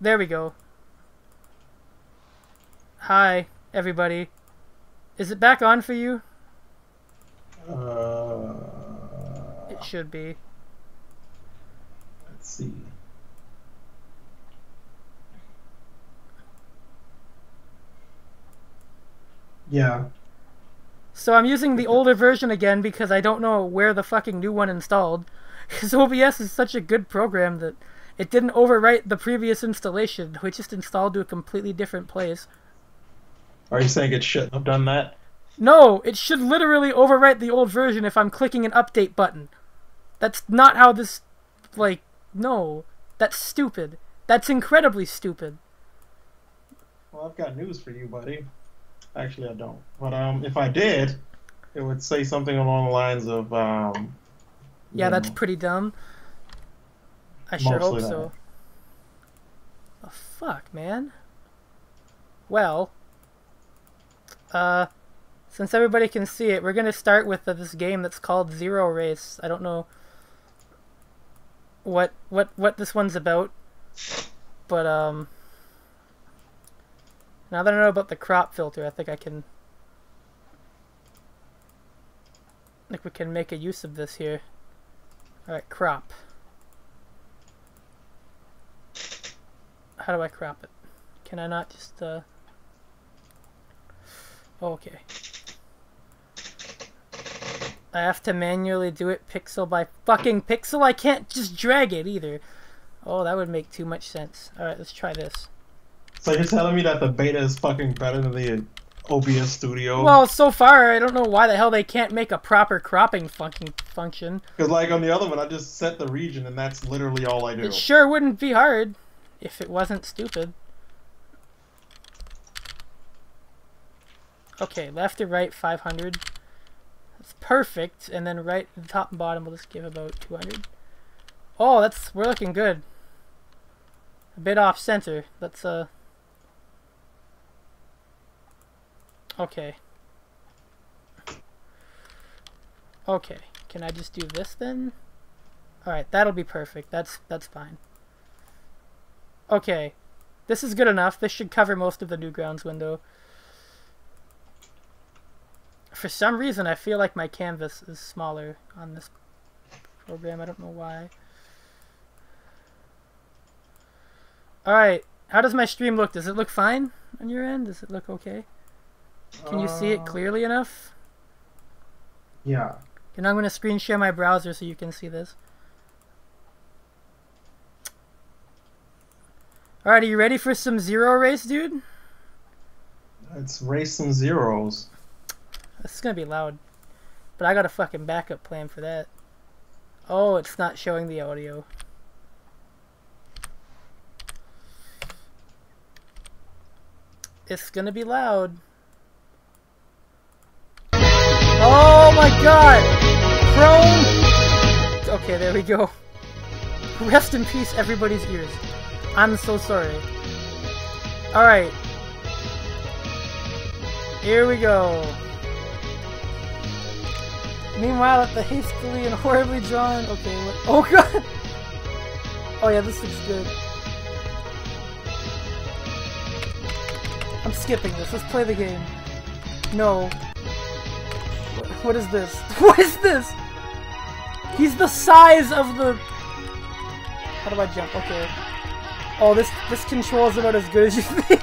There we go. Hi, everybody. Is it back on for you? It should be. Let's see. Yeah. So I'm using the older version again because I don't know where the fucking new one installed. Because OBS is such a good program that it didn't overwrite the previous installation, which just installed to a completely different place. Are you saying it shouldn't have done that? No, it should literally overwrite the old version if I'm clicking an update button. That's not how this... Like, no. That's stupid. That's incredibly stupid. Well, I've got news for you, buddy. Actually, I don't. But if I did, it would say something along the lines of... yeah, that's pretty dumb. I sure hope so. Oh, fuck, man. Well... since everybody can see it, we're gonna start with this game that's called Zero Race. I don't know what this one's about, but now that I know about the crop filter, I think we can make a use of this here. All right, crop. How do I crop it? Can I not just okay. I have to manually do it pixel by fucking pixel? I can't just drag it either. Oh, that would make too much sense. Alright, let's try this. So you're telling me that the beta is fucking better than the OBS Studio? Well, so far, I don't know why the hell they can't make a proper cropping function. Because like on the other one, I just set the region and that's literally all I do. It sure wouldn't be hard if it wasn't stupid. Okay, left to right 500. That's perfect. And then right the top and bottom we'll just give about 200. Oh, we're looking good. A bit off center. Let's okay. Okay. Can I just do this then? Alright, that'll be perfect. That's fine. Okay. This is good enough. This should cover most of the Newgrounds window. For some reason, I feel like my canvas is smaller on this program. I don't know why. Alright, how does my stream look? Does it look fine on your end? Does it look okay? Can you see it clearly enough? Yeah. And I'm going to screen share my browser so you can see this. Alright, are you ready for some Zero Race, dude? It's race some zeros. This is gonna be loud. But I got a fucking backup plan for that. Oh, it's not showing the audio. It's gonna be loud. Oh my god! Chrome! Okay, there we go. Rest in peace, everybody's ears. I'm so sorry. Alright. Here we go. Meanwhile, at the hastily and horribly drawn... Okay, what? Oh god! Oh yeah, this looks good. I'm skipping this. Let's play the game. No. What is this? What is this? He's the size of the... How do I jump? Okay. Oh, this control is about as good as you think.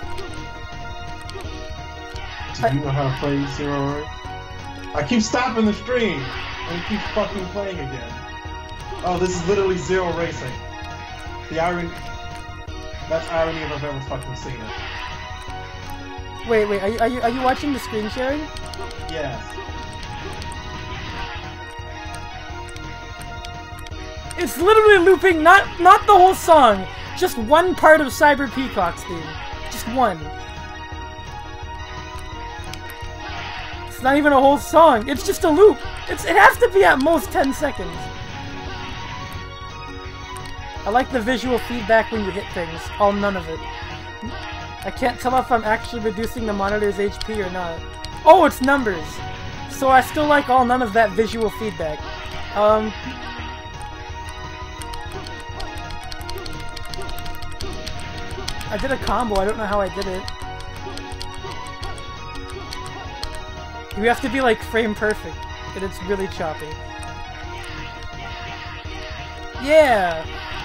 Do you know how to play Zero Race? I keep stopping the stream, and it keeps fucking playing again. Oh, this is literally Zero Racing. The irony... That's irony if I've ever fucking seen it. Wait, are you watching the screen sharing? Yes. It's literally looping not the whole song, just one part of Cyber Peacock's theme. Just one. It's not even a whole song, it's just a loop. It has to be at most 10 seconds. I like the visual feedback when you hit things, all none of it. I can't tell if I'm actually reducing the monitor's HP or not. Oh, it's numbers! So I still like all none of that visual feedback. I did a combo. I don't know how I did it. You have to be like frame perfect, and it's really choppy. Yeah!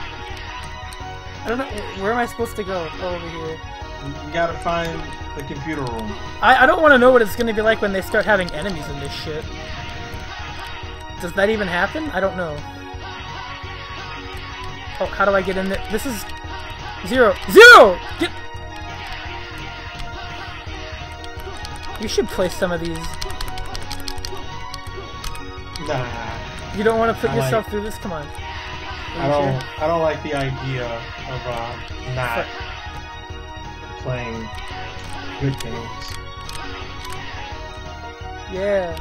I don't know, where am I supposed to go? Oh, over here. You gotta find the computer room. I don't want to know what it's gonna be like when they start having enemies in this shit. Does that even happen? I don't know. Oh, how do I get in there? This is... Zero! Zero! Get... You should play some of these. Nah. You don't want to put yourself through this? Come on. I don't like the idea of not playing good games. Yeah.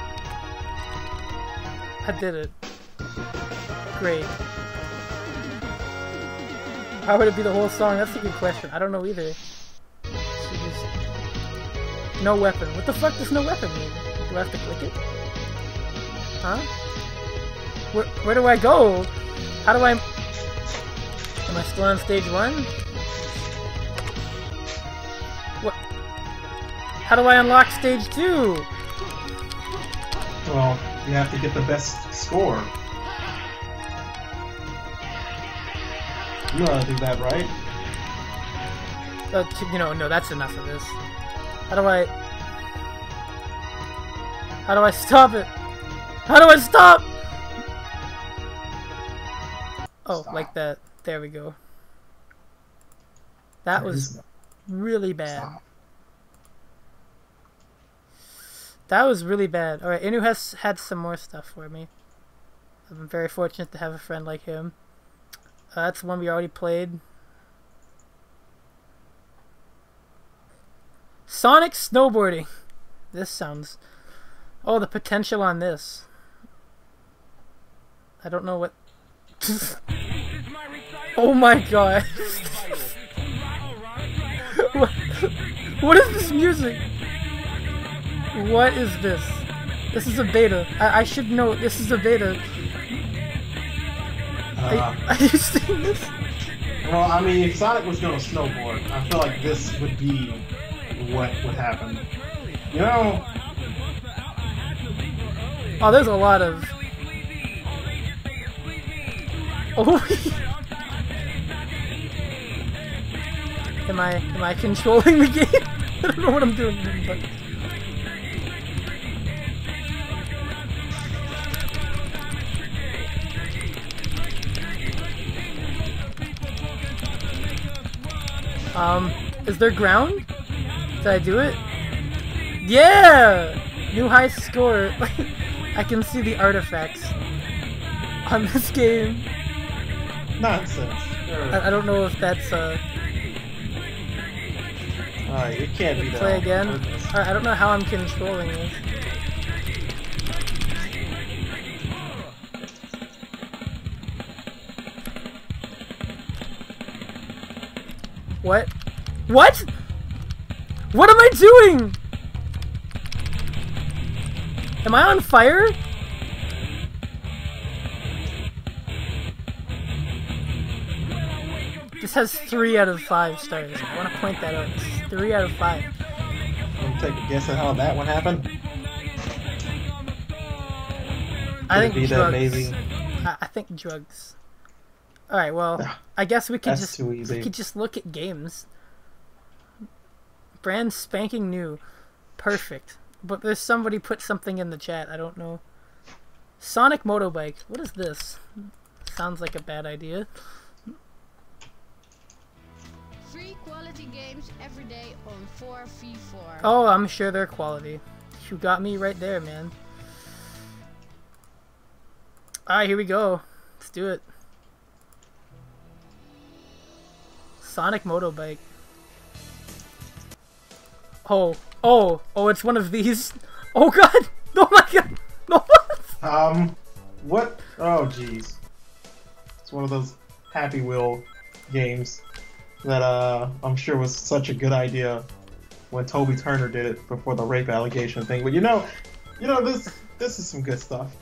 I did it. Great. How would it be the whole song? That's a good question. I don't know either. Just... No weapon. What the fuck does no weapon mean? Do I have to click it? Huh? Where do I go? How do I... Am I still on stage 1? What? How do I unlock stage 2? Well, you have to get the best score. You know how to do that, right? You know, no, that's enough of this. How do I stop it? How do I stop? Oh, Stop. like that. There we go. That was really bad. Stop. That was really bad. Alright, Inu has had some more stuff for me. I'm very fortunate to have a friend like him. That's one we already played. Sonic snowboarding. This sounds... Oh, the potential on this. I don't know what... Oh my god. What is this music? What is this? This is a beta. I should know this is a beta. Are you seeing this? Well, I mean, if Sonic was going to snowboard, I feel like this would be what would happen. You know? Oh, there's a lot of... Oh, am I controlling the game? I don't know what I'm doing, but... Is there ground? Did I do it? Yeah! New high score. I can see the artifacts on this game. Nonsense. I don't know if that's Alright, it can't be that. Play again? Alright, I don't know how I'm controlling this. What? What? What am I doing? Am I on fire? This has 3 out of 5 stars. I want to point that out. This is 3 out of 5. Want to take a guess at how that one happened? I think be drugs. that amazing? I think drugs. Alright, well, I guess we could That's too easy. we could just look at games. Brand spanking new. Perfect. But there's somebody put something in the chat, I don't know. Sonic Motorbike. What is this? Sounds like a bad idea. Free quality games every day on 4v4. Oh, I'm sure they're quality. You got me right there, man. Alright, here we go. Let's do it. Sonic Motorbike. Oh, it's one of these. Oh god! Oh my god! No! What? Oh jeez. It's one of those Happy Wheel games that I'm sure was such a good idea when Toby Turner did it before the rape allegation thing. But you know this is some good stuff.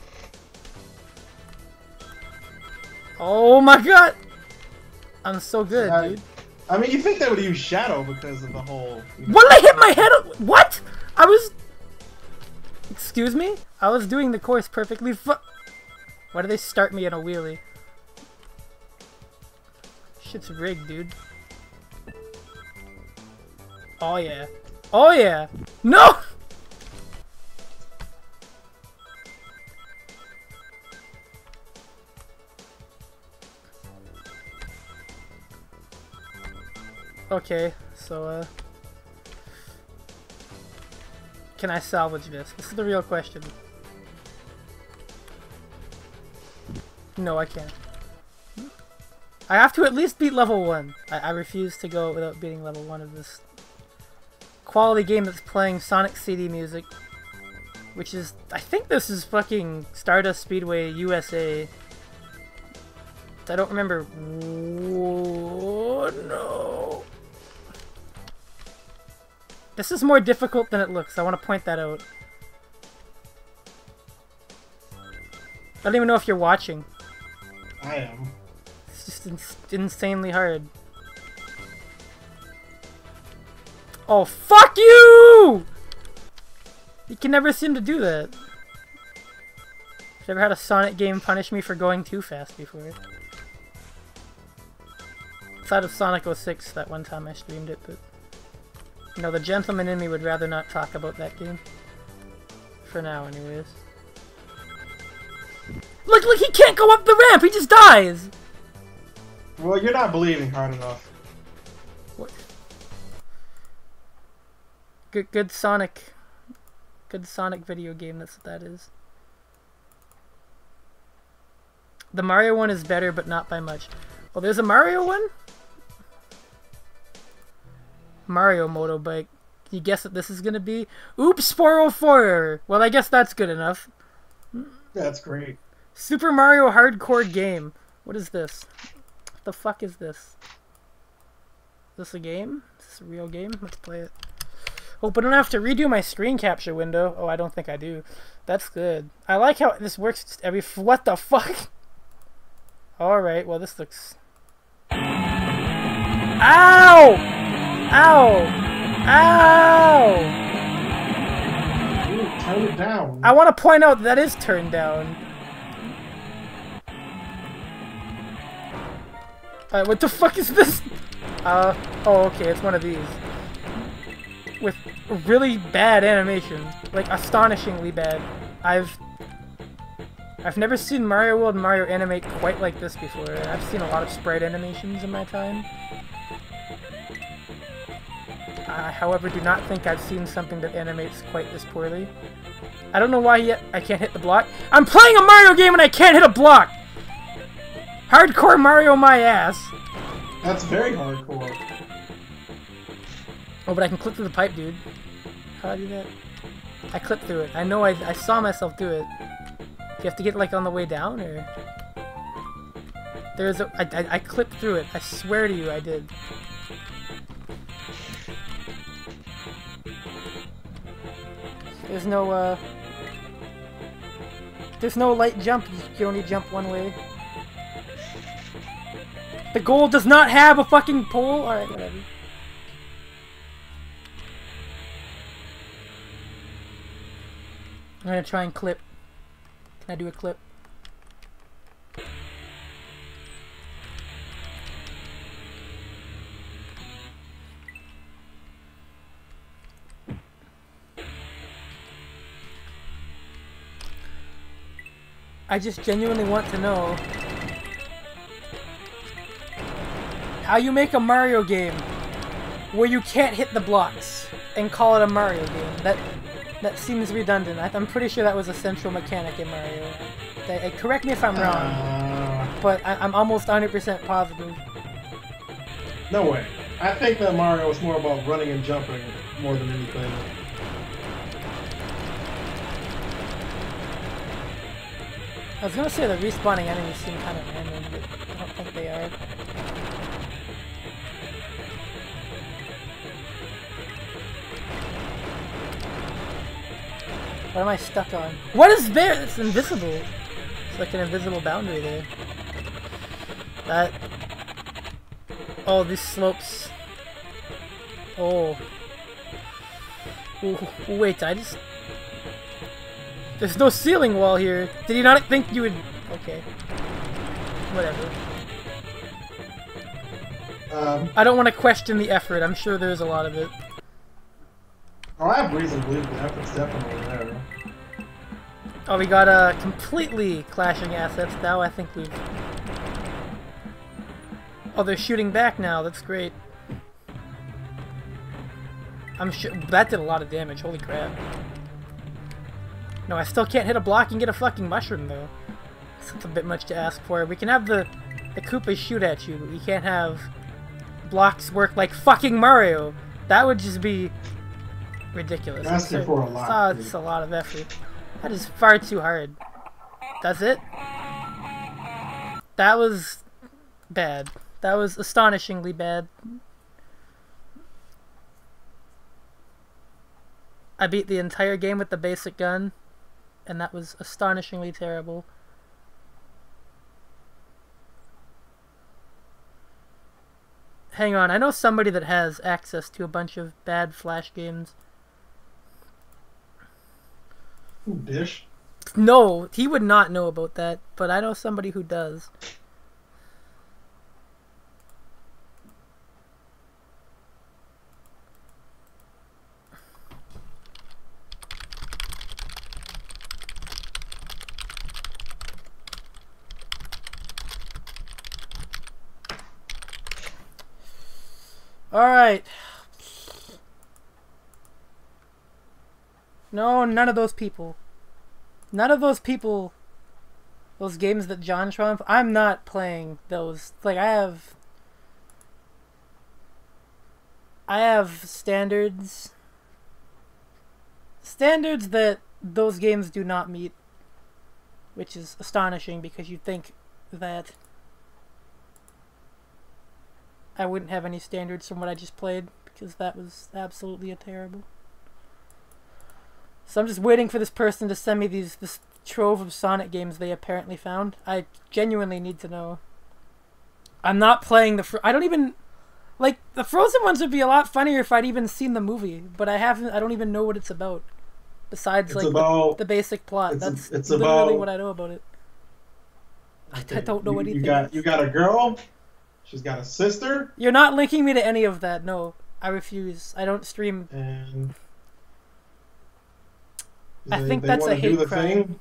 Oh my god! I'm so good, dude. I mean, you think they would use Shadow because of the whole... You know, What did I hit my head on? What? I was... Excuse me? I was doing the course perfectly Why did they start me in a wheelie? Shit's rigged, dude. Oh yeah. Oh yeah! No! Okay, so can I salvage this? This is the real question. No, I can't. I have to at least beat level 1. I refuse to go without beating level 1 of this quality game that's playing Sonic CD music. Which is, I think this is fucking Stardust Speedway USA. I don't remember. Whoa, no. This is more difficult than it looks. I want to point that out. I don't even know if you're watching. I am. It's just insanely hard. Oh, fuck you! You can never seem to do that. I've never had a Sonic game punish me for going too fast before. Outside of Sonic 06, that one time I streamed it, but... You know, the gentleman in me would rather not talk about that game. For now, anyways. Look, he can't go up the ramp! He just dies! Well, you're not believing hard enough. What? Good Sonic video game, that's what that is. The Mario one is better, but not by much. Oh, there's a Mario one? Mario Motorbike. Can you guess what this is gonna be? Oops, 404! Well, I guess that's good enough. That's great. Super Mario Hardcore Game. What is this? What the fuck is this? Is this a game? Is this a real game? Let's play it. Hope I don't have to redo my screen capture window. Oh, I don't think I do. That's good. I like how this works just every... What the fuck? Alright, well this looks... Ow! Ow! Ow! Ooh, turn it down. I want to point out that is turned down. Alright, what the fuck is this? Oh, okay, it's one of these. With really bad animation. Like, astonishingly bad. I've never seen Mario World and Mario animate quite like this before. I've seen a lot of sprite animations in my time. I, however, do not think I've seen something that animates quite this poorly. I don't know why I can't hit the block. I'm playing a Mario game and I can't hit a block! Hardcore Mario my ass! That's very hardcore. Oh, but I can clip through the pipe, dude. How do I do that? I clipped through it. I know I saw myself do it. You have to get, like, on the way down, or... There's a... I clipped through it. I swear to you I did. There's no, There's no light jump. You only jump one way. The goal does not have a fucking pole? Alright, whatever. I'm gonna try and clip. Can I do a clip? I just genuinely want to know how you make a Mario game where you can't hit the blocks and call it a Mario game. That seems redundant. I'm pretty sure that was a central mechanic in Mario. Correct me if I'm wrong, but I'm almost 100% positive. No way. I think that Mario is more about running and jumping more than anything. I was gonna say the respawning enemies seem kind of random, but I don't think they are. What am I stuck on? What is there? It's invisible. It's like an invisible boundary there. Oh, these slopes. Oh. Ooh, wait, I just... There's no ceiling wall here. Did you not think you would... Okay. Whatever. I don't want to question the effort. I'm sure there's a lot of it. Oh, I have reason to believe the effort's definitely there. Oh, we got completely clashing assets now. I think we've... Oh, they're shooting back now. That's great. I'm sure that did a lot of damage. Holy crap. No, I still can't hit a block and get a fucking mushroom, though. That's a bit much to ask for. We can have the Koopas shoot at you, but we can't have blocks work like fucking Mario. That would just be ridiculous. You're asking for a lot. It's a lot of effort. That is far too hard. That's it? That was bad. That was astonishingly bad. I beat the entire game with the basic gun, and that was astonishingly terrible. Hang on, I know somebody that has access to a bunch of bad Flash games. Dish? No, he would not know about that, but I know somebody who does. Alright. No, none of those people. None of those people, those games that JonTron, I'm not playing those. Like, I have standards that those games do not meet, which is astonishing because you'd think that I wouldn't have any standards from what I just played, because that was absolutely terrible. So I'm just waiting for this person to send me this trove of Sonic games they apparently found. I genuinely need to know. I'm not playing I don't even... Like, the Frozen ones would be a lot funnier if I'd even seen the movie, but I don't even know what it's about. Besides, like, the basic plot. That's literally what I know about it. I don't know anything. You got a girl... She's got a sister. You're not linking me to any of that. No, I refuse. I don't stream. And I think that's a hate crime.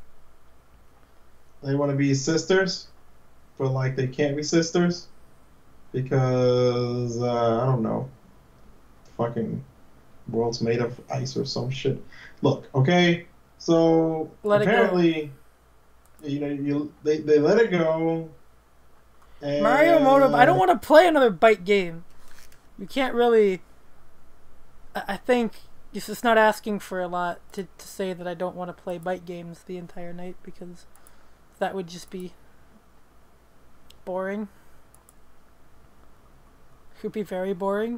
They want to be sisters, but like they can't be sisters because I don't know. Fucking world's made of ice or some shit. Look, okay. So apparently, you know, they let it go. And Mario Moto, I don't want to play another bite game. You can't really... I think it's just not asking for a lot to say that I don't want to play bite games the entire night, because that would just be boring. It would be very boring.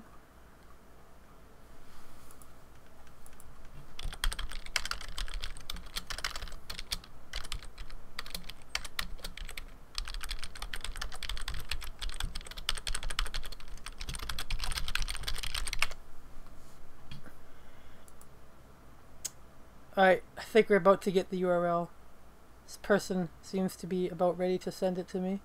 Alright, I think we're about to get the URL. This person seems to be about ready to send it to me.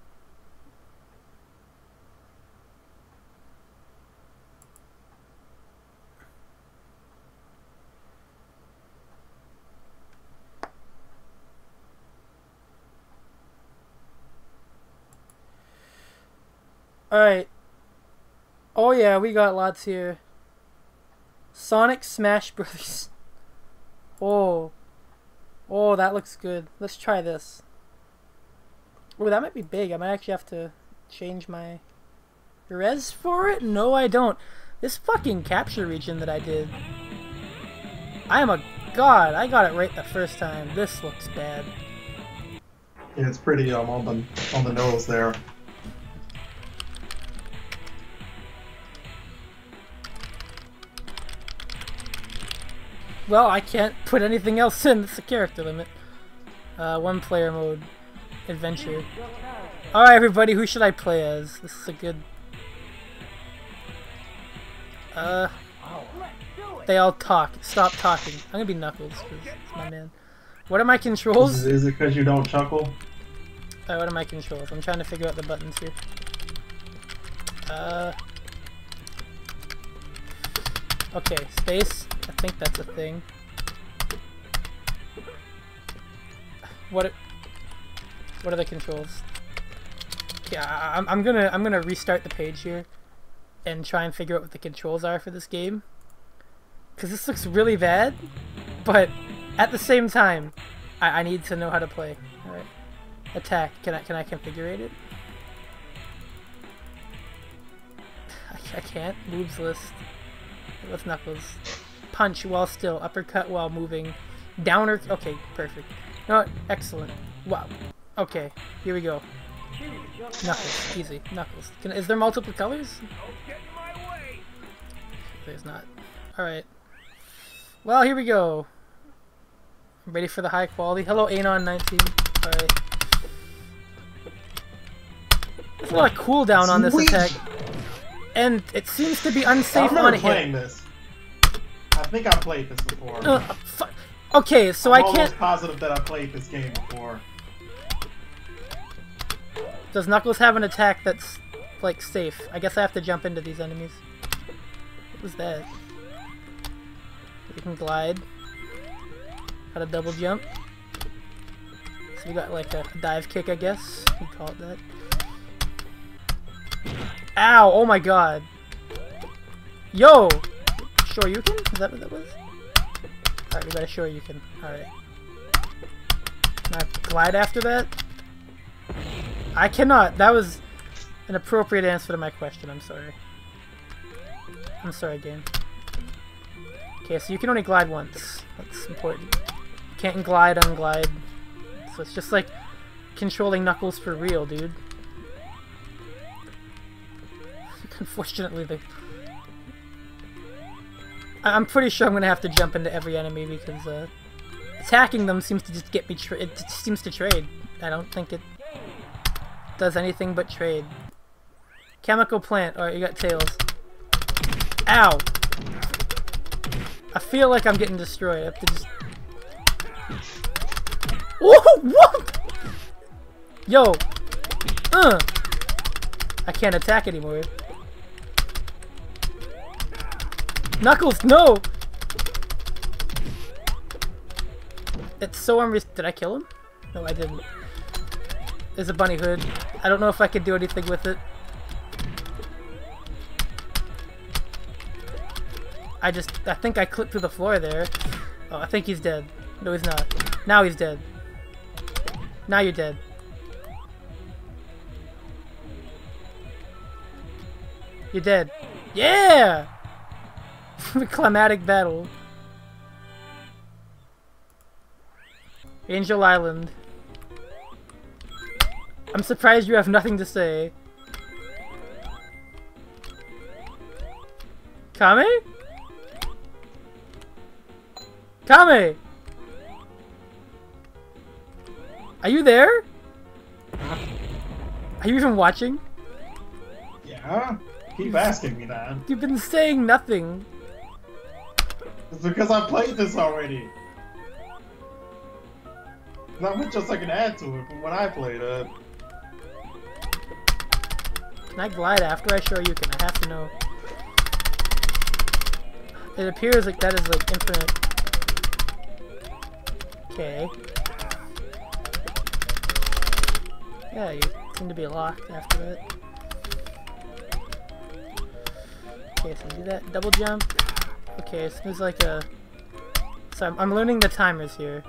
Alright. Oh yeah, we got lots here. Sonic Smash Brothers. Oh. Oh, that looks good. Let's try this. Oh, that might be big. I might actually have to change my res for it? No, I don't. This fucking capture region that I did. I am a god. I got it right the first time. This looks bad. Yeah, it's pretty on the nose there. Well, I can't put anything else in. It's a character limit. One player mode. Adventure. Alright everybody, who should I play as? This is a good They all talk. Stop talking. I'm gonna be Knuckles, because it's my man. What are my controls? Is it because you don't chuckle? What are my controls? I'm trying to figure out the buttons here. Okay, space. I think that's a thing. What are the controls? Yeah, I'm gonna restart the page here and try and figure out what the controls are for this game. Cause this looks really bad, but at the same time, I need to know how to play. All right, attack. Can I configure it? I can't. Moves list. With Knuckles. Punch while still. Uppercut while moving. Downer. Okay, perfect. No, excellent. Wow. Okay, here we go. Knuckles. Easy. Knuckles. Is there multiple colors? There's not. Alright. Well, here we go. I'm ready for the high quality. Hello, Anon19. Alright. There's a lot of cooldown on this attack. And it seems to be unsafe on a hit. playing this. I think I played this before. Okay, so I can't. I'm almost positive that I played this game before. Does Knuckles have an attack that's, like, safe? I guess I have to jump into these enemies. What was that? You can glide. Got a double jump. So we got, like, a dive kick, I guess. You call it that. Ow! Oh my god. Yo! Shoryuken? Is that what that was? Alright, we got a Shoryuken. Alright. Can I glide after that? I cannot. That was an appropriate answer to my question. I'm sorry. I'm sorry, game. Okay, so you can only glide once. That's important. You can't glide, unglide. So it's just like controlling Knuckles for real, dude. Unfortunately, I'm pretty sure I'm gonna have to jump into every enemy because attacking them seems to just get me. It seems to trade. I don't think it does anything but trade. Chemical plant. Alright, you got tails. Ow! I feel like I'm getting destroyed. I have to just. Whoa! What? Yo! I can't attack anymore. Knuckles, no! It's so did I kill him? No, I didn't. There's a bunny hood. I don't know if I could do anything with it. I think I clipped through the floor there. Oh, I think he's dead. No, he's not. Now he's dead. Now you're dead. You're dead. Yeah! Climatic battle. Angel Island. I'm surprised you have nothing to say. Kame? Kame! Are you there? Are you even watching? Yeah? Keep asking me that. You've been saying nothing. It's because I played this already. Not much else I can add to it from when I played it. Can I glide after I show you? Can I have to know? It appears like that is like infinite. Okay. Yeah, you seem to be locked after that. Okay, so do that. Double jump. Okay, so there's like a... So I'm learning the timers here.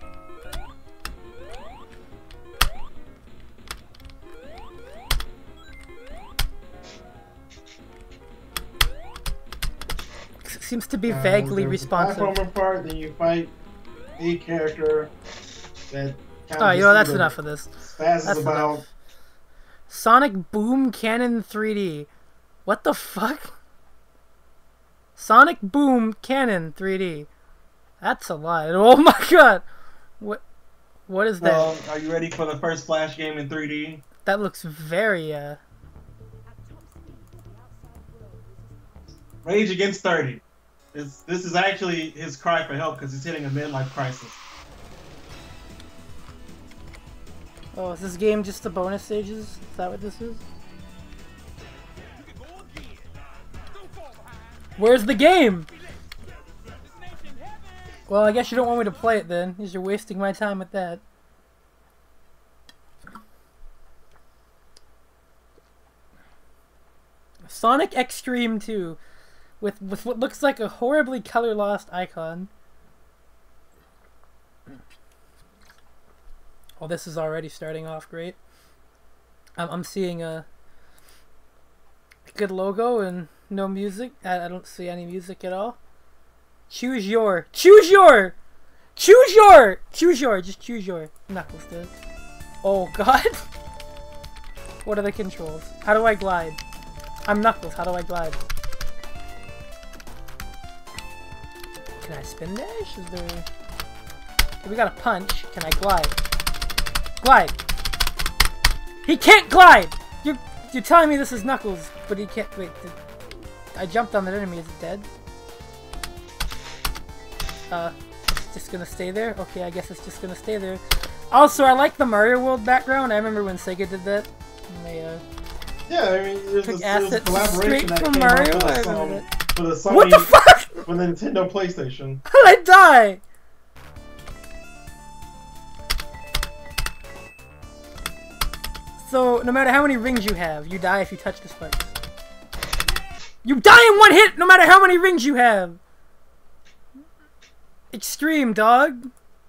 Seems to be vaguely responsive. Platformer part, then you fight a character that Alright, you know, that's enough of this. Fast as about. Enough. Sonic Boom Cannon 3D. What the fuck? Sonic Boom Cannon 3D. That's a lot. Oh my god! What is that? Well, are you ready for the first Flash game in 3D? That looks very Rage Against 30. This is actually his cry for help because he's hitting a midlife crisis. Oh, is this game just the bonus stages? Is that what this is? Where's the game? Well, I guess you don't want me to play it then, because you're wasting my time with that. Sonic X-treme 2, with what looks like a horribly color-lost icon. Oh, this is already starting off great. I'm seeing a good logo and no music. I don't see any music at all. Choose your. Just choose your. Knuckles does. Oh god. What are the controls? How do I glide? I'm Knuckles, how do I glide? Can I spin dash? Is there... We got a punch. Can I glide? Glide! He can't glide! You're telling me this is Knuckles, but he can't... Wait, I jumped on that enemy. Is it dead? It's just gonna stay there? Okay, I guess it's just gonna stay there. Also, I like the Mario World background. I remember when Sega did that. And they, yeah, I mean, there's a collaboration that from came Mario. out for the Sony, what the fuck? For the Nintendo PlayStation. How did I die? So, no matter how many rings you have, you die if you touch the spikes. You die in one hit, no matter how many rings you have! Extreme, dog!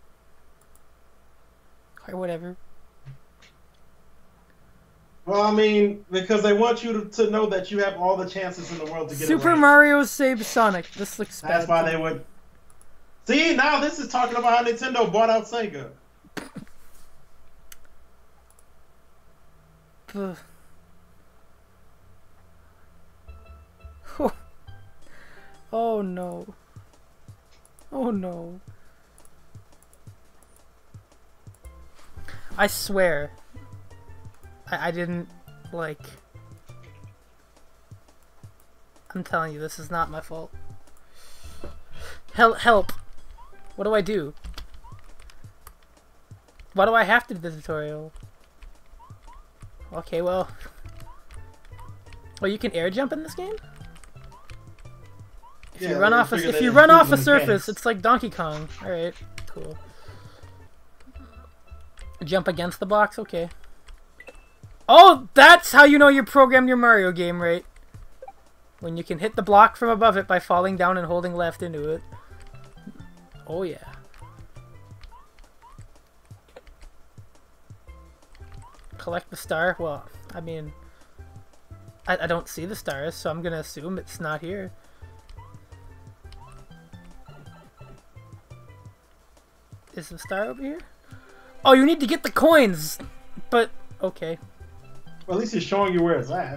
Or whatever. Well, I mean, because they want you to know that you have all the chances in the world to get Super it right. Mario saves Sonic. This looks bad. That's why they would... See, now this is talking about how Nintendo bought out Sega. Oh no. Oh no. I swear. I didn't, like... I'm telling you, this is not my fault. Help! What do I do? Why do I have to do the tutorial? Okay, well... Oh, you can air jump in this game? If you run off a surface, it's like Donkey Kong. Alright, cool. Jump against the blocks? Okay. Oh, that's how you know you programmed your Mario game right. When you can hit the block from above it by falling down and holding left into it. Oh yeah. Collect the star? Well, I mean... I don't see the stars, so I'm gonna assume it's not here. Is the star over here? Oh, you need to get the coins! But, okay. Well, at least he's showing you where it's at.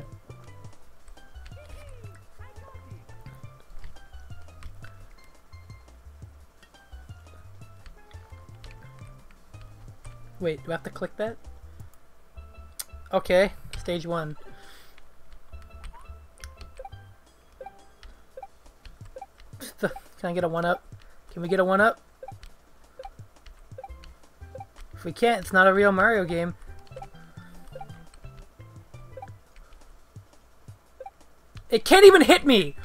Wait, do I have to click that? Okay, stage 1. Can I get a 1-up? Can we get a 1-up? If we can't, it's not a real Mario game. It can't even hit me!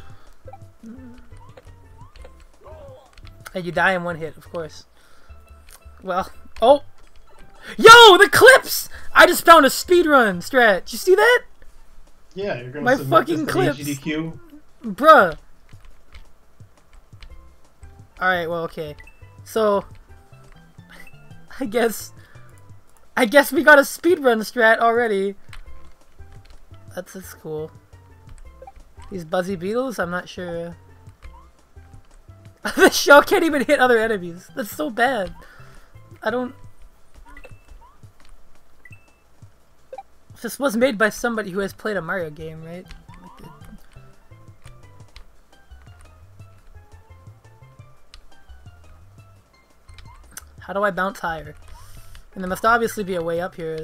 And you die in one hit, of course. Well, oh! Yo, the clips! I just found a speedrun strat. Did you see that? Yeah, you're gonna my submit fucking this to clips. HDQ. Bruh. Alright, well, okay. So, I guess we got a speedrun strat already. That's cool. These Buzzy Beetles, I'm not sure. The shell can't even hit other enemies. That's so bad. I don't... This was made by somebody who has played a Mario game, right? How do I bounce higher? And there must obviously be a way up here.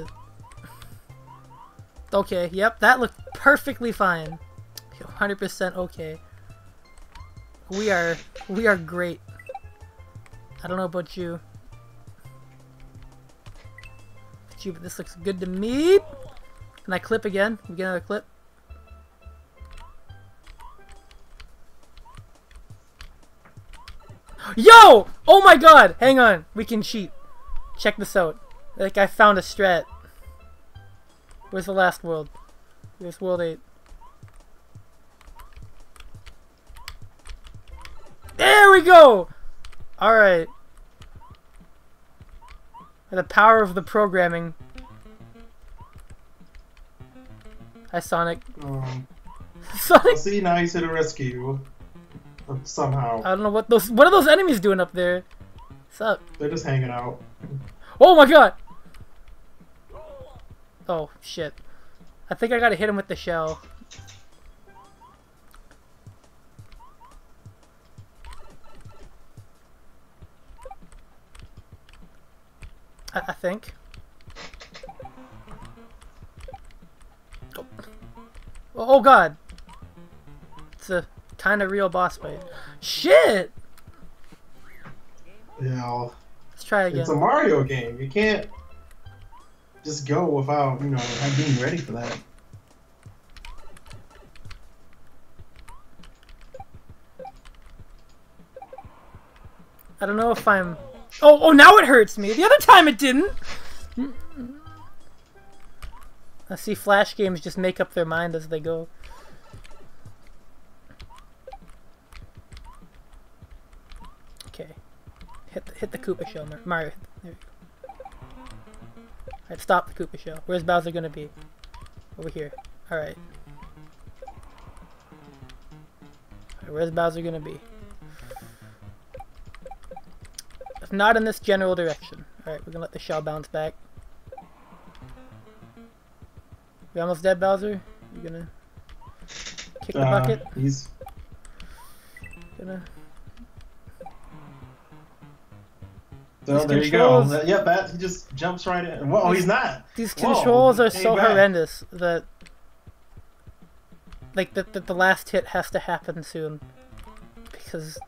Okay, yep, that looked perfectly fine. 100% okay. We are great. I don't know about you. But this looks good to me. Can I clip again? Can we get another clip? Yo! Oh my god! Hang on. We can cheat. Check this out. Like, I found a strat. Where's the last world? Where's World 8? There we go! Alright. The power of the programming. Hi, Sonic. Sonic! See, now he's to the rescue. Somehow. I don't know what are those enemies doing up there? What's up? They're just hanging out. Oh my god! Oh, shit. I think I gotta hit him with the shell. I think. Oh. Oh god! It's a kind of real boss fight. Shit! Yeah. Let's try again. It's a Mario game. You can't just go without, you know, being ready for that. I don't know if I'm... Oh, now it hurts me. The other time it didn't. I see Flash games just make up their mind as they go. Okay. Hit the Koopa shell, Mario. There you go. Alright, stop the Koopa shell. Where's Bowser gonna be? Over here. Alright. Where's Bowser gonna be? If not in this general direction. Alright, we're gonna let the shell bounce back. We almost dead, Bowser? You gonna kick the bucket? He's Gonna... So there you go. Yep, that he just jumps right in. Whoa, he's not. These controls are so horrendous that like the last hit has to happen soon. Because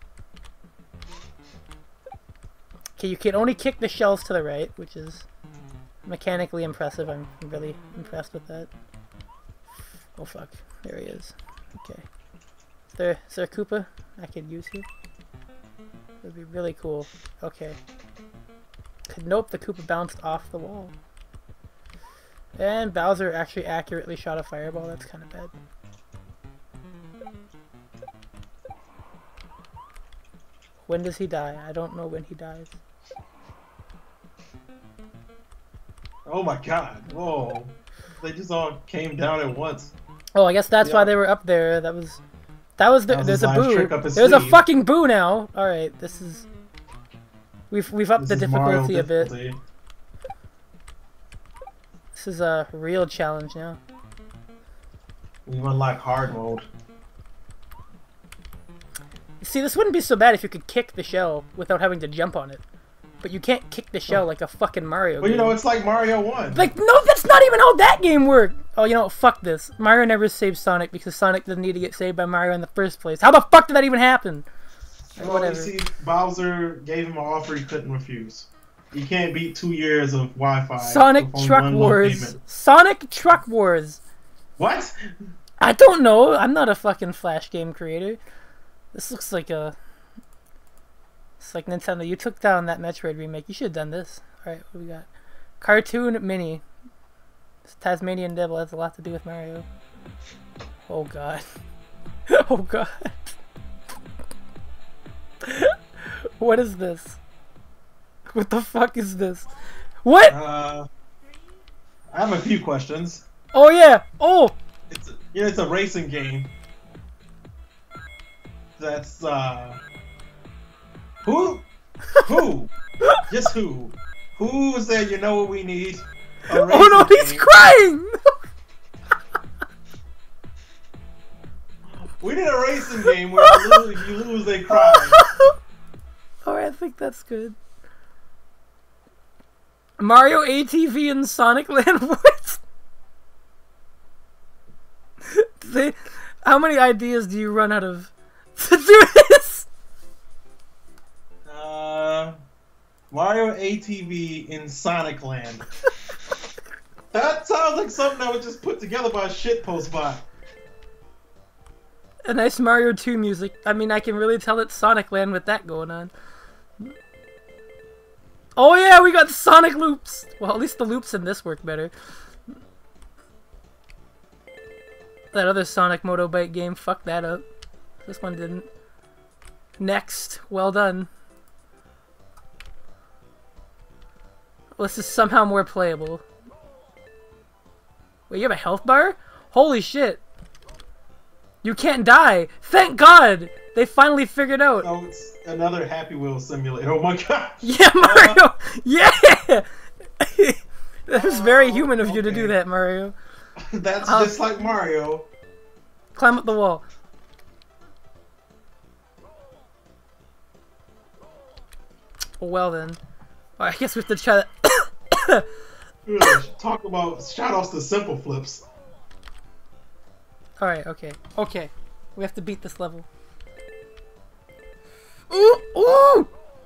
okay, you can only kick the shells to the right, which is mechanically impressive. I'm really impressed with that. Oh fuck. There he is. Okay. Is there a Koopa I could use here? That'd be really cool. Okay. Nope, the Koopa bounced off the wall. And Bowser actually accurately shot a fireball. That's kind of bad. When does he die? I don't know when he dies. Oh my god. Whoa. They just all came down at once. Oh, I guess that's why they were up there. There's a boo. There's a fucking boo now. Alright, this is... We've upped the difficulty a bit. This is a real challenge now. We unlock hard mode. See, this wouldn't be so bad if you could kick the shell without having to jump on it. But you can't kick the shell like a fucking Mario game. You know, it's like Mario 1. Like, no, that's not even how that game worked! Oh, you know what? Fuck this. Mario never saved Sonic because Sonic doesn't need to get saved by Mario in the first place. How the fuck did that even happen? Well, whatever. You see, Bowser gave him an offer he couldn't refuse. You can't beat 2 years of Wi-Fi. Sonic Truck Wars. Sonic Truck Wars. What? I don't know. I'm not a fucking Flash game creator. This looks like a... It's like Nintendo. You took down that Metroid remake. You should have done this. Alright, what do we got? Cartoon Mini. This Tasmanian Devil has a lot to do with Mario. Oh god. Oh god. What is this? What the fuck is this? What? I have a few questions. Oh yeah. Oh. It's a racing game. That's who? Just who? Who said you know what we need? Oh no, he's crying. We did a racing game where you lose, they cry. Alright, I think that's good. Mario ATV and Sonic Land Wars? How many ideas do you run out of to do this? Mario ATV in Sonic Land. That sounds like something that was just put together by a shitpost bot. A nice Mario 2 music. I mean, I can really tell it's Sonic Land with that going on. Oh yeah, we got Sonic loops! Well, at least the loops in this work better. That other Sonic Motobike game, fucked that up. This one didn't. Next. Well done. Well, this is somehow more playable. Wait, you have a health bar? Holy shit. You can't die! Thank God! They finally figured out. Oh, it's another Happy Wheel simulator. Oh my god! Yeah, Mario! Yeah! That was very human of you to do that, Mario. That's just like Mario. Climb up the wall. Well then. I guess we have to try that. Talk about shout-outs to Simple Flips. Alright, okay. Okay. We have to beat this level. Ooh! Ooh!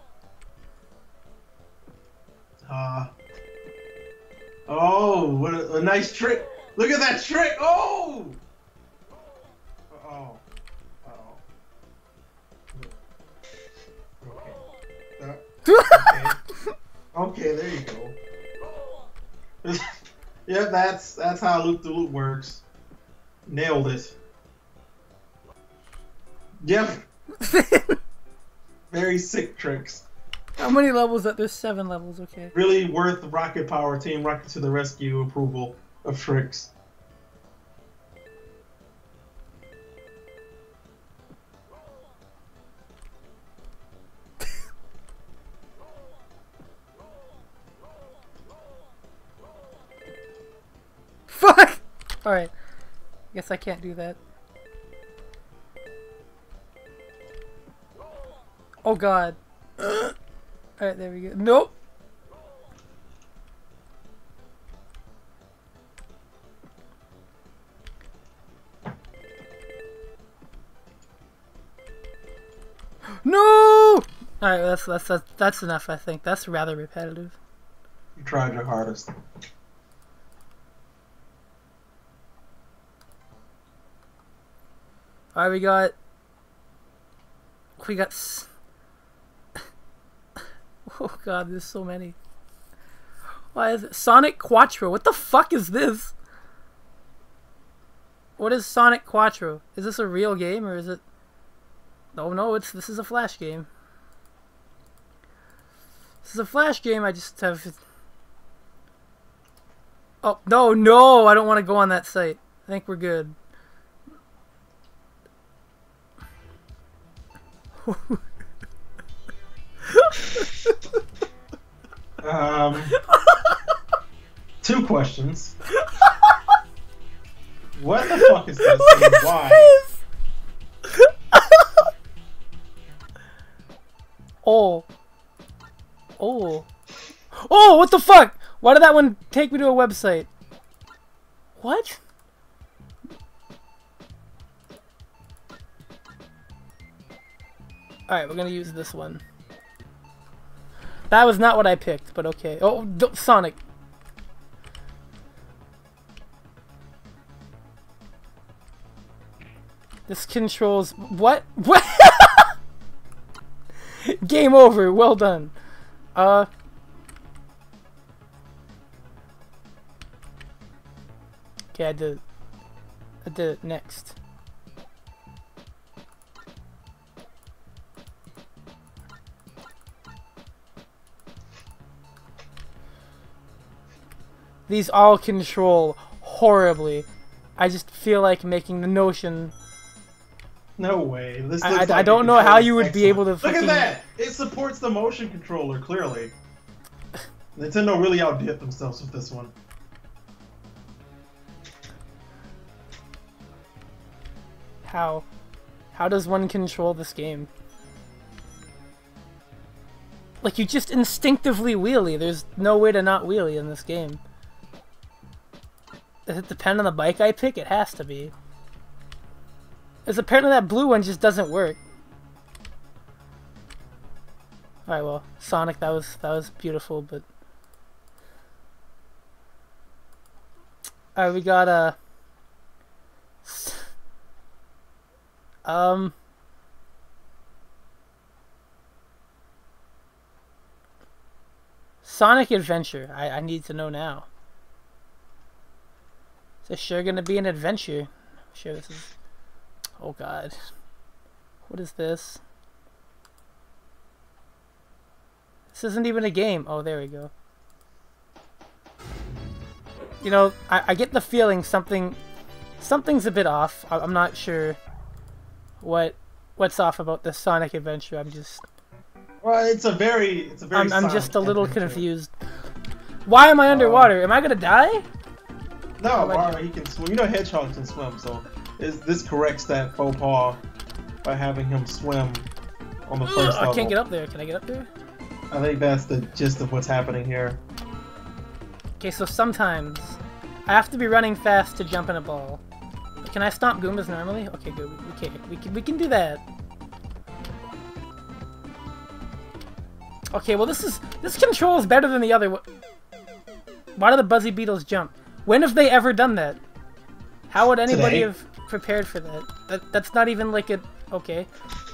Oh, what a nice trick! Look at that trick! Oh! Oh. Okay. Okay. Okay, there you go. Yeah, that's how Loop the Loop works. Nailed it. Yep. Very sick tricks. How many levels? That there's 7 levels. Okay. Really worth Rocket Power Team Rocket to the Rescue approval of tricks. Fuck! Alright. Guess I can't do that. Oh god. Alright, there we go. Nope! No! Alright, that's enough, I think. That's rather repetitive. You tried your hardest. Alright, we got oh god, there's so many. Why is it Sonic Quattro? What the fuck is this? What is Sonic Quattro? Is this a real game or is it? Oh no, this is a Flash game. This is a Flash game. I just have. Oh no! I don't want to go on that site. I think we're good. Two questions. What the fuck is this? Look at why? Oh. Oh, what the fuck? Why did that one take me to a website? What? Alright, we're gonna use this one. That was not what I picked, but okay. Oh, Sonic. This controls... What? What? Game over. Well done. Okay, I did it next. These all control horribly. I just feel like making the notion. No way. This looks I like don't know how you would be able to. Look at that! It supports the motion controller, clearly. Nintendo really outdid themselves with this one. How? How does one control this game? Like, you just instinctively wheelie. There's no way to not wheelie in this game. Does it depend on the bike I pick? It has to be. Because apparently that blue one just doesn't work. Alright, well, Sonic, that was beautiful, but... Alright, we got, Sonic Adventure. I need to know now. Is this sure gonna be an adventure? I'm sure this is... Oh god. What is this? This isn't even a game. Oh, there we go. You know, I get the feeling something's a bit off. I'm not sure what's off about this Sonic Adventure. I'm just... Well, it's a very I'm just a little confused. Why am I underwater? Am I gonna die? No, he can swim. You know hedgehogs can swim, so this corrects that faux pas by having him swim on the first level. I can't get up there. Can I get up there? I think that's the gist of what's happening here. Okay, so sometimes I have to be running fast to jump in a ball. Can I stomp Goombas normally? Okay, good. We can do that. Okay, well this control is better than the other one. Why do the Buzzy Beetles jump? When have they ever done that? How would anybody have prepared for that? That's not even like a... Okay.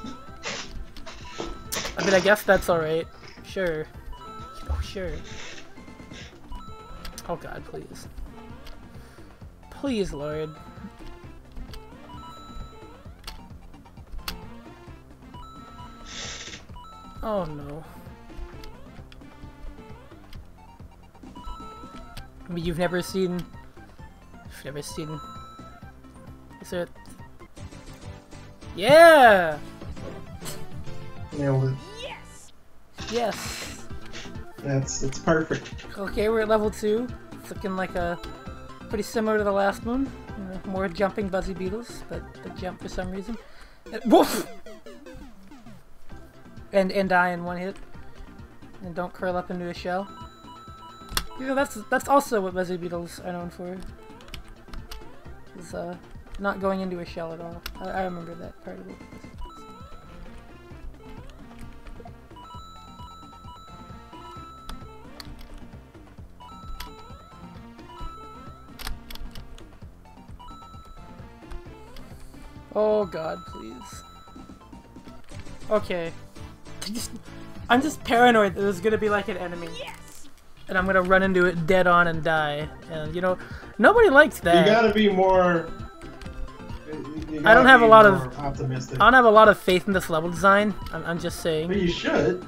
I mean, I guess that's alright. Sure. Oh, sure. Oh god, please. Please, Lord. Oh no. I mean, you've never seen... Is it... Yeah! Nailed it. Yes! It's perfect. Okay, we're at level 2. It's looking like a... pretty similar to the last one. You know, more jumping Buzzy Beetles that jump for some reason. Woof! And die in one hit. And don't curl up into a shell. You know, that's also what Buzzy Beetles are known for. Is not going into a shell at all. I remember that part of it. Oh god, please. Okay. I'm just paranoid that there's gonna be like an enemy. Yes! And I'm gonna run into it dead on and die. And you know, nobody likes that. You gotta be more... I don't have a lot of optimistic. I don't have a lot of faith in this level design. I'm just saying. But you should.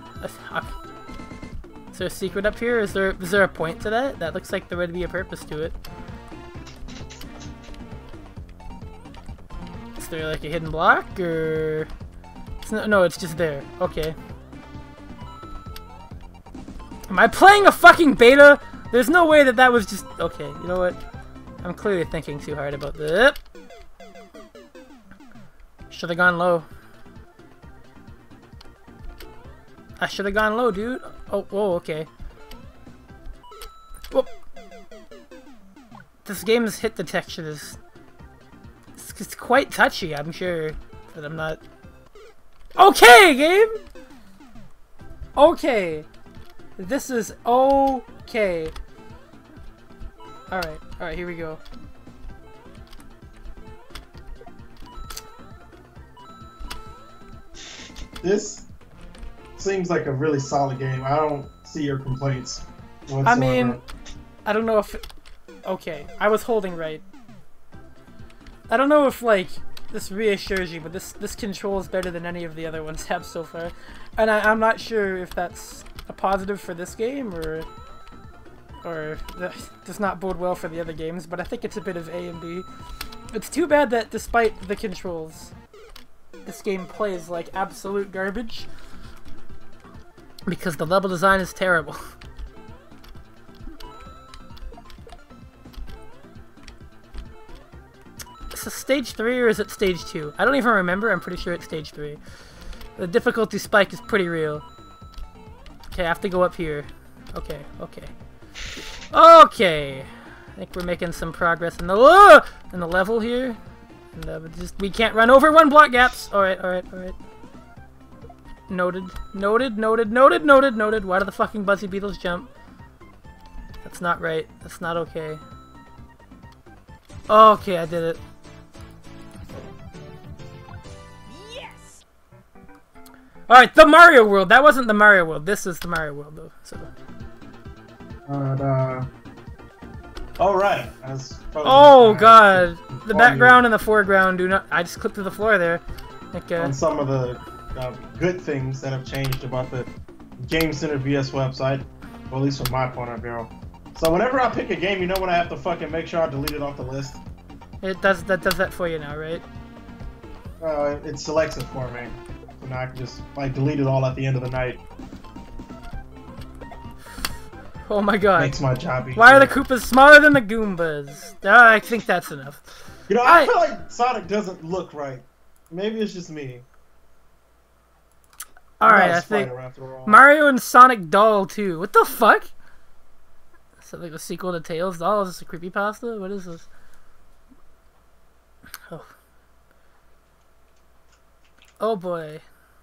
Is there a secret up here? Is there a point to that? That looks like there would be a purpose to it. Is there like a hidden block or? No, it's just there. Okay. Am I playing a fucking beta? There's no way that was just... Okay, you know what? I'm clearly thinking too hard about this. Should have gone low. I should have gone low, dude. Oh, whoa, okay. Whoop. This game's hit detection is... It's quite touchy, I'm sure. But I'm not... Okay, game! Okay. This is okay. Alright, here we go. This seems like a really solid game. I don't see your complaints whatsoever. I mean, I don't know if... Okay, I was holding right. I don't know if, like, this reassures you, but this control is better than any of the other ones have so far. And I'm not sure if that's a positive for this game, or that does not bode well for the other games, but I think it's a bit of A and B. It's too bad that despite the controls, this game plays like absolute garbage, because the level design is terrible. Is it stage 3 or is it stage 2? I don't even remember. I'm pretty sure it's stage 3. The difficulty spike is pretty real. Okay, I have to go up here. Okay. Okay! I think we're making some progress in the level here. And we can't run over 1 block gaps. Alright. Noted. Noted, noted, noted, noted, noted. Why do the fucking Buzzy Beetles jump? That's not right. That's not okay. Okay, I did it. Yes. Alright, the Mario World. That wasn't the Mario World. This is the Mario World, though. So. All right. Oh god, the background and the foreground do not. I just clipped to the floor there. Okay. On some of the good things that have changed about the Game Center VS website, or at least from my point of view. So whenever I pick a game, you know what I have to fucking make sure I delete it off the list. It does that for you now, right? It selects it for me, so now I can just like delete it all at the end of the night. Oh my god. Makes my job easier. Why are the Koopas smaller than the Goombas? I think that's enough. You know, I feel like Sonic doesn't look right. Maybe it's just me. Alright, I think Mario and Sonic Doll 2. What the fuck? Is that like a sequel to Tails Doll? Is this a creepypasta? What is this? Oh. Oh boy.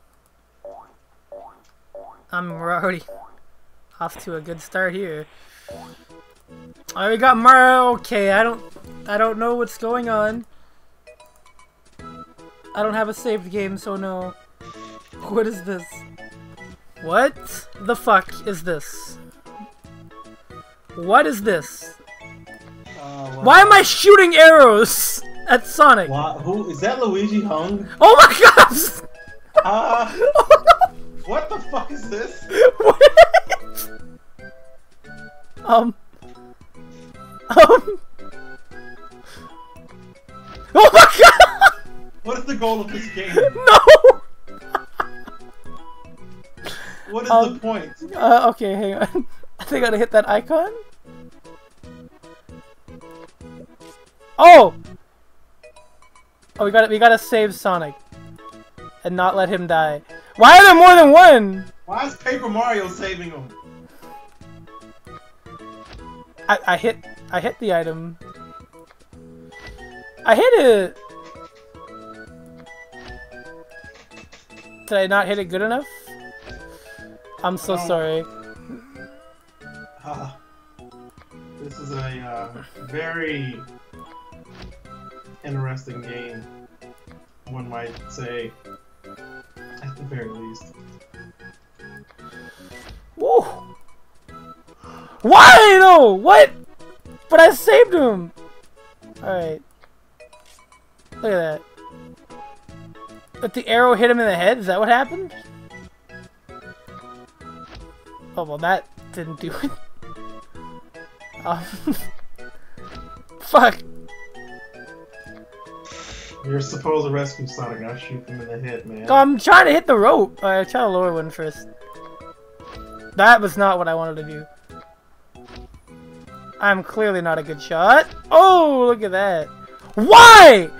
We're already off to a good start here. Alright, we got Mario. Okay, I don't know what's going on. I don't have a saved game, so no. What is this? What the fuck is this? What is this? Why am I shooting arrows at Sonic? Who is that? Luigi Hung? Oh my god! What the fuck is this? What? Oh my god! What is the goal of this game? No! What is the point? Okay, hang on. I think I gotta hit that icon. Oh! Oh, we gotta save Sonic. And not let him die. Why are there more than one? Why is Paper Mario saving him? I hit the item. I hit it! Did I not hit it good enough? I'm so sorry. This is a very interesting game, one might say, at the very least. Woo! Why though? What? But I saved him! Alright. Look at that. But the arrow hit him in the head? Is that what happened? Oh, well, that didn't do it. Fuck. You're supposed to rescue Sonic, I'll shoot him in the head, man. Oh, I'm trying to hit the rope. I try to lower one first. That was not what I wanted to do. I'm clearly not a good shot. Oh, look at that. Why?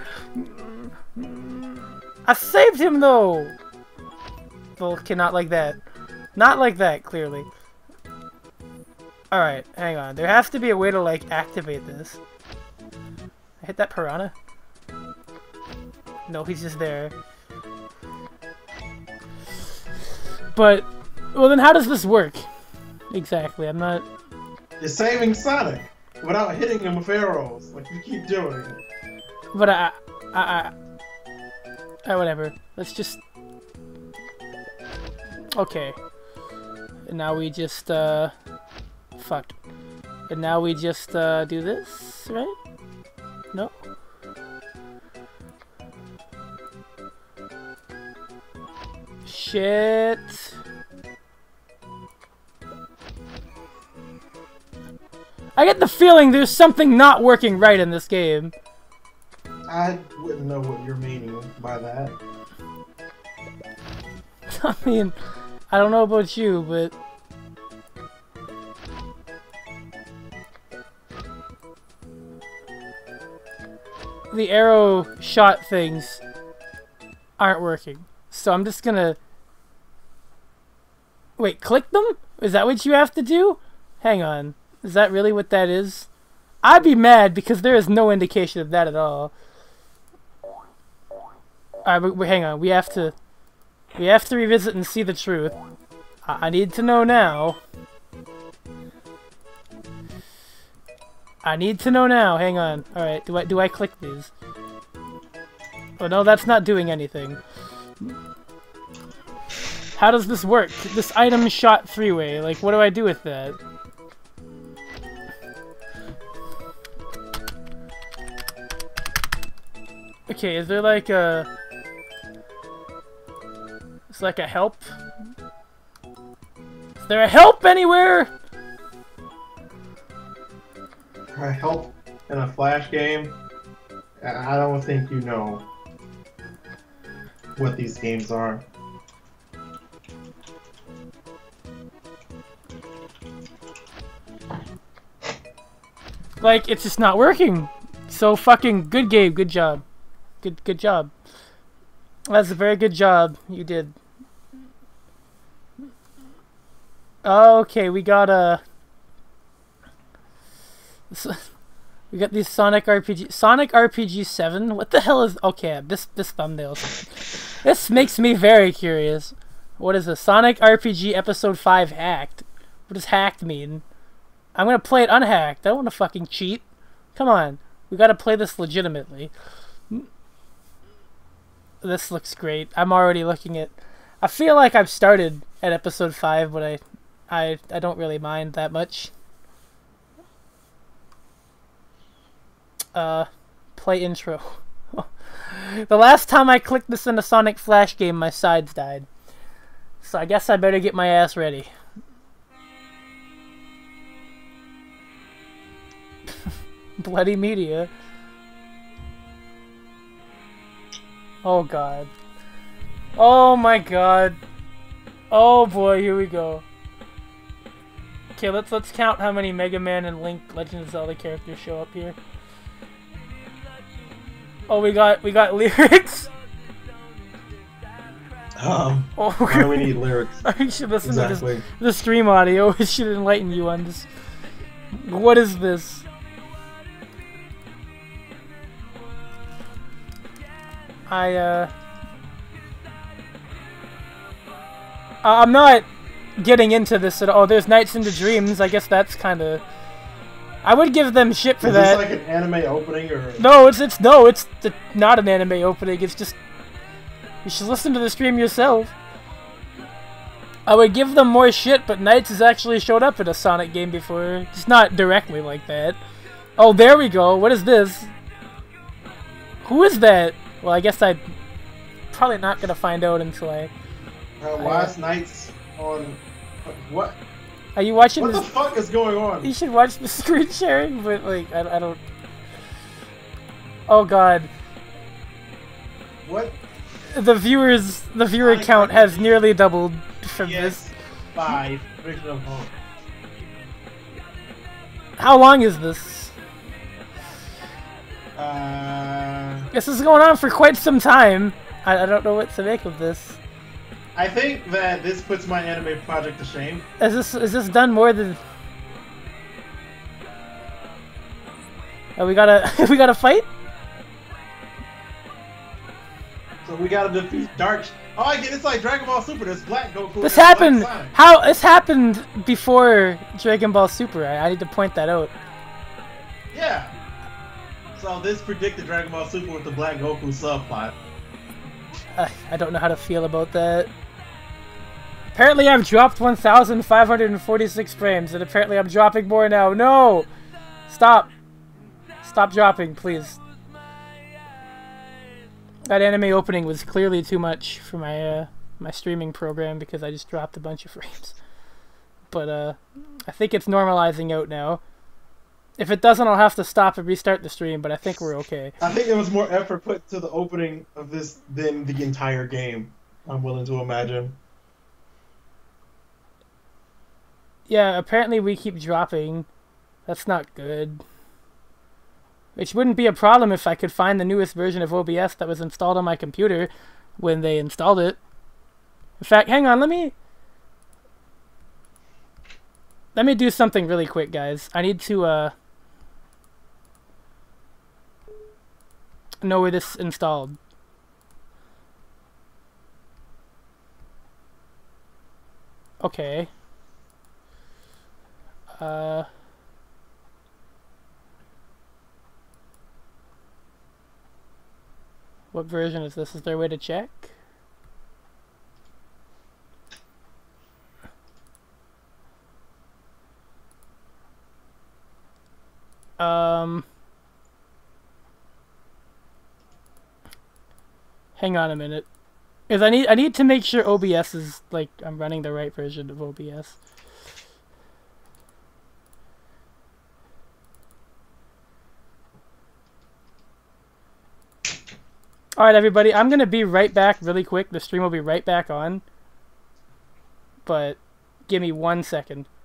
I saved him though. Well, okay, not like that. Not like that, clearly. Alright, hang on. There has to be a way to, like, activate this. I hit that piranha? No, he's just there. But, well then how does this work? Exactly, I'm not... You're saving Sonic without hitting him with arrows, like you keep doing. But whatever. Let's just... Okay. And now we just, fuck. And now we just, do this, right? No? Shit. I get the feeling there's something not working right in this game. I wouldn't know what you're meaning by that. I mean, I don't know about you, but... the arrow shot things aren't working. So I'm just gonna... Wait, click them? Is that what you have to do? Hang on. Is that really what that is? I'd be mad because there is no indication of that at all. Alright, but hang on. We have to... We have to revisit and see the truth. I need to know now. I need to know now. Hang on. Alright, do I click these? Oh no, that's not doing anything. How does this work? This item shot 3-way. Like, what do I do with that? Okay, is there like a... It's like a help? Is there a help anywhere? A help in a Flash game? I don't think you know what these games are. Like, it's just not working. So fucking good game, good job. Good job. That's a very good job you did. Okay, we got we got these Sonic RPG 7. What the hell is... Okay, this thumbnail. This makes me very curious. What is this? Sonic RPG Episode 5 Hacked. What does hacked mean? I'm gonna play it unhacked. I don't want to fucking cheat. Come on. We gotta play this legitimately. This looks great. I'm already looking at... I feel like I've started at Episode 5, but I don't really mind that much. Play intro. The last time I clicked this in a Sonic Flash game, my sides died. So I guess I better get my ass ready. Bloody media. Oh god. Oh my god. Oh boy, here we go. Okay, let's count how many Mega Man and Link Legend of Zelda characters show up here. Oh, we got lyrics. Oh, why do we need lyrics? I should listen to the stream audio. It should enlighten you on this. What is this? I'm not getting into this at all. There's Nights into Dreams. I guess that's kind of... I would give them shit for that. Is this like an anime opening or... No, it's not an anime opening. It's just... You should listen to the stream yourself. I would give them more shit, but Nights has actually showed up in a Sonic game before. Just not directly like that. Oh, there we go. What is this? Who is that? Well, I guess I'm probably not gonna find out until I... last night's on... What? Are you watching What the fuck is going on? You should watch the screen sharing, but like, I don't... Oh god. What? The viewer count has nearly doubled from this. 5. Vision of Hope. How long is this? This is going on for quite some time. I don't know what to make of this. I think that this puts my anime project to shame. Is this done more than... Oh, we gotta fight? So we gotta defeat Dark... Oh, I get it's like Dragon Ball Super. There's Black Goku. This happened... How... This happened before Dragon Ball Super. I need to point that out. Yeah. So this predicted Dragon Ball Super with the Black Goku subplot. I don't know how to feel about that. Apparently I've dropped 1,546 frames, and apparently I'm dropping more now. No! Stop. Stop dropping, please. That anime opening was clearly too much for my my streaming program because I just dropped a bunch of frames. But I think it's normalizing out now. If it doesn't, I'll have to stop and restart the stream, but I think we're okay. I think there was more effort put to the opening of this than the entire game, I'm willing to imagine. Yeah, apparently we keep dropping. That's not good. Which wouldn't be a problem if I could find the newest version of OBS that was installed on my computer when they installed it. In fact, hang on, let me do something really quick, guys. I need to know where this installed. Okay. What version is this? Is there a way to check? Hang on a minute. Because I need to make sure OBS is, like, I'm running the right version of OBS. Alright, everybody, I'm gonna be right back really quick. The stream will be right back on. But give me 1 second.